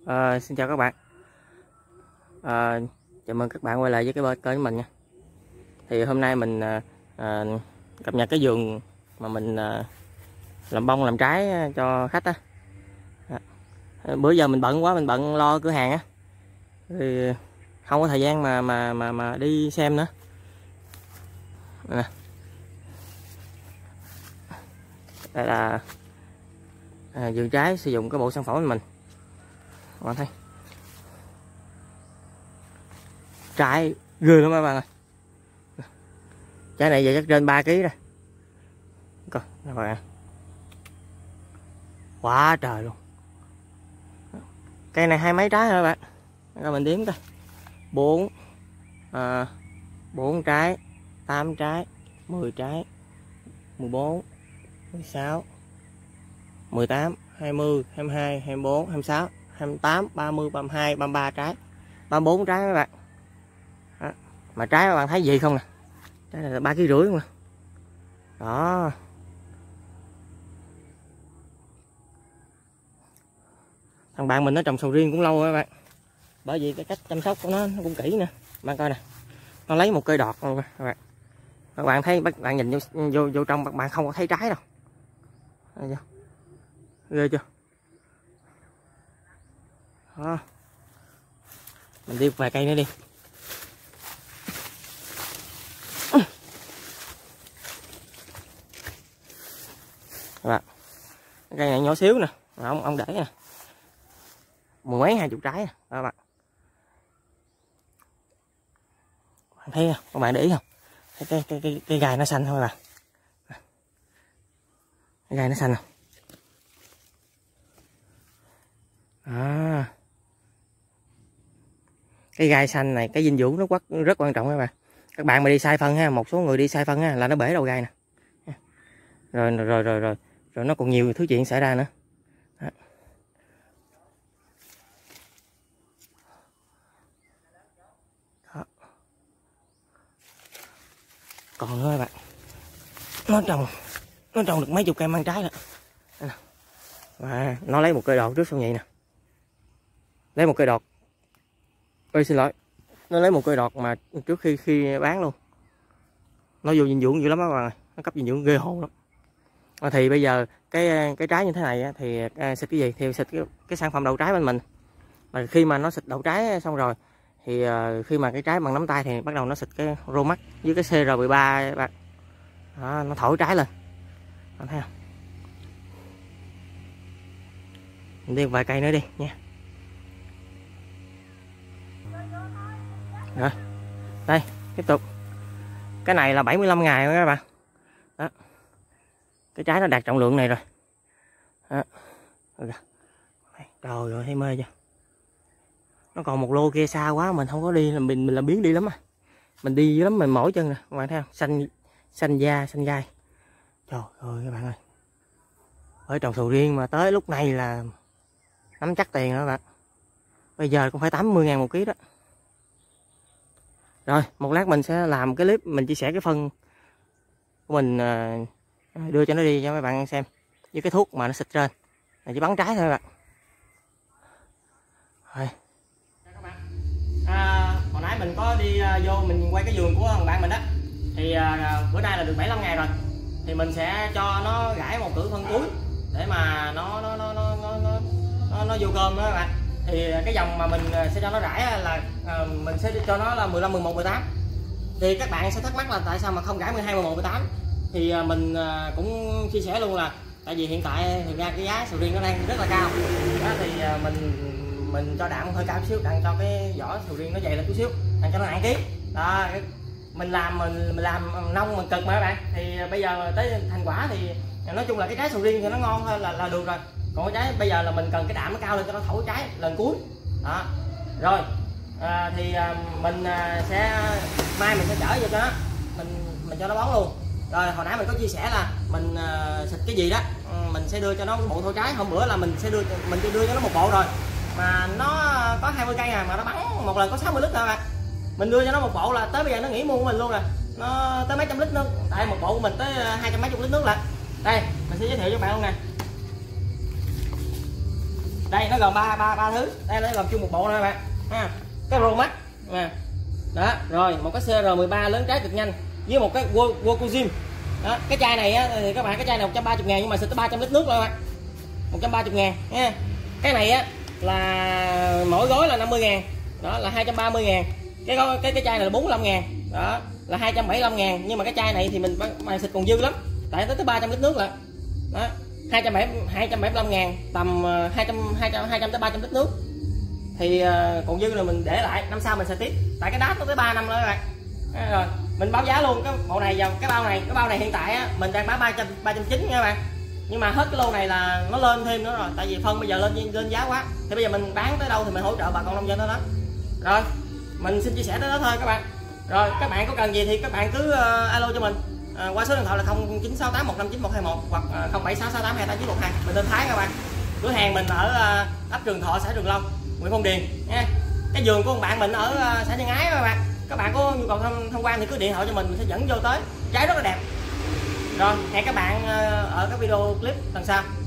Xin chào các bạn. Chào mừng các bạn quay lại với cái kênh của mình nha. Thì hôm nay mình cập nhật cái vườn mà mình làm bông làm trái cho khách á. Bữa giờ mình bận quá, mình bận lo cửa hàng á, thì không có thời gian mà đi xem nữa. Nè. Đây là vườn trái sử dụng cái bộ sản phẩm của mình. Các bạn thấy trái ghê lắm các bạn ơi. Trái này giờ chắc trên 3 kg rồi. Coi các bạn, quá trời luôn. Cây này hai mấy trái rồi các bạn. Rồi mình đếm coi. 4 trái, 8 trái, 10 trái, 14, 16, 18, 20, 22, 24, 26, 28, 30, 32, 33 trái, 34 trái các bạn. Đó. Mà trái các bạn thấy gì không nè, trái này là 3,5 kg mà. Đó. Thằng bạn mình nó trồng sầu riêng cũng lâu rồi các bạn, bởi vì cái cách chăm sóc của nó cũng kỹ nè. Bạn coi nè, nó lấy một cây đọt luôn các bạn. Các bạn thấy, các bạn nhìn vô trong, các bạn không có thấy trái đâu. Chưa? Ghê chưa? Đó. Mình đi vài cây nữa đi. Các cây này nhỏ xíu nè, ông để nè, 10 mấy 20 trái nè các bạn. Bạn thấy không? Các bạn để ý không? Cái gai nó xanh thôi các bạn. Cái gai nó xanh không? À. Cái gai xanh này, cái dinh dưỡng nó rất quan trọng các bạn. Các bạn mà đi sai phân ha, một số người đi sai phân ha là nó bể đầu gai nè. Rồi nó còn nhiều thứ chuyện xảy ra nữa. Đó. Đó. Còn nữa các bạn, nó trồng được mấy chục cây mang trái rồi. Và nó lấy một cây đọt trước sau nhị nè, lấy một cây đọt. Ôi xin lỗi, nó lấy một cây đọt mà trước khi bán luôn. Nó vô dinh dưỡng dữ lắm các bạn ơi, nó cấp dinh dưỡng ghê hồn lắm. Thì bây giờ cái trái như thế này thì xịt cái gì thì xịt cái sản phẩm đậu trái bên mình. Mà khi mà nó xịt đậu trái xong rồi thì khi mà cái trái bằng nắm tay thì bắt đầu nó xịt cái Romax với cái CR13 bạn. Đó, nó thổi trái lên. Bạn thấy không? Mình đi vài cây nữa đi nha. Rồi. Đây, tiếp tục. Cái này là 75 ngày rồi các bạn. Đó. Cái trái nó đạt trọng lượng này rồi. Đó. Trời ơi, thấy mê chưa? Nó còn một lô kia xa quá, mình không có đi, mình làm biếng đi lắm à. Mình đi lắm, mình mỏi chân nè, các bạn thấy không? Xanh da, xanh gai. Trời ơi các bạn ơi. Ở trồng sầu riêng mà tới lúc này là nắm chắc tiền đó các bạn. Bây giờ cũng phải 80.000 một ký đó. Rồi, một lát mình sẽ làm cái clip mình chia sẻ cái phân của mình, đưa cho nó đi cho mấy bạn xem, với cái thuốc mà nó xịt trên là chỉ bắn trái thôi các bạn. Rồi. Các bạn, hồi nãy mình có đi vô mình quay cái vườn của thằng bạn mình đó, thì bữa nay là được 75 ngày rồi, thì mình sẽ cho nó rải một cử phân cuối để mà nó vô cơm đó các bạn. Thì cái dòng mà mình sẽ cho nó rải là mình sẽ cho nó là 15, 11, 18. Thì các bạn sẽ thắc mắc là tại sao mà không rải 12, 11, 18. Thì mình cũng chia sẻ luôn là tại vì hiện tại thì ra cái giá sầu riêng nó đang rất là cao đó, thì mình cho đạm hơi cao chút xíu, đặng cho cái vỏ sầu riêng nó dày lên chút xíu, đặng cho nó nặng ký đó. Mình làm nông mình cực mà các bạn, thì bây giờ tới thành quả thì nói chung là cái trái sầu riêng thì nó ngon thôi là được rồi. Còn cái trái bây giờ là mình cần cái đạm nó cao lên cho nó thổi trái lần cuối đó. Rồi thì mình sẽ mai mình sẽ chở vô cho nó, mình cho nó bón luôn. Rồi hồi nãy mình có chia sẻ là mình xịt cái gì đó, mình sẽ đưa cho nó bộ thổi trái. Hôm bữa là mình đưa cho nó một bộ rồi, mà nó có 20 cây mà nó bắn một lần có 60 lít thôi mà. Mình đưa cho nó một bộ là tới bây giờ nó nghỉ mua của mình luôn rồi, nó tới mấy trăm lít nước. Tại một bộ của mình tới 200 mấy chục lít nước lại. Đây mình sẽ giới thiệu cho bạn luôn nè. đây nó gồm ba thứ, đây nó gồm chung một bộ này các bạn ha. Cái rô mắt nè đó, rồi một cái CR13 lớn trái cực nhanh với một cái Wokujim đó. Cái chai này á, thì các bạn, cái chai này 130.000 nhưng mà xịt tới 300 lít nước rồi các bạn, 130.000 nha. Cái này á là mỗi gói là 50.000 đó, là 230.000. Cái chai này là 45.000 đó, là 275.000. Nhưng mà cái chai này thì mình xịt còn dư lắm, tại tới 300 lít nước rồi đó, 275.000, tầm 200 tới 300 lít nước thì còn dư là mình để lại, năm sau mình sẽ tiếp, tại cái đát nó tới 3 năm nữa các bạn. Rồi mình báo giá luôn cái bộ này vào cái bao này hiện tại á, mình đang bán 390 nha các bạn, nhưng mà hết cái lô này là nó lên thêm nữa rồi, tại vì phân bây giờ lên giá quá, thì bây giờ mình bán tới đâu thì mình hỗ trợ bà con nông dân đó. Rồi mình xin chia sẻ tới đó thôi các bạn. Rồi các bạn có cần gì thì các bạn cứ alo cho mình qua số điện thoại là 0968159121 hoặc 0766828912. Mình tên Thái các bạn. Cửa hàng mình ở ấp Trường Thọ, xã Trường Long, huyện Phong Điền nha. Cái vườn của bạn mình ở xã Nhân Ái các bạn. Các bạn có nhu cầu tham quan thì cứ điện thoại cho mình sẽ dẫn vô tới. Trái rất là đẹp. Rồi hẹn các bạn ở các video clip lần sau.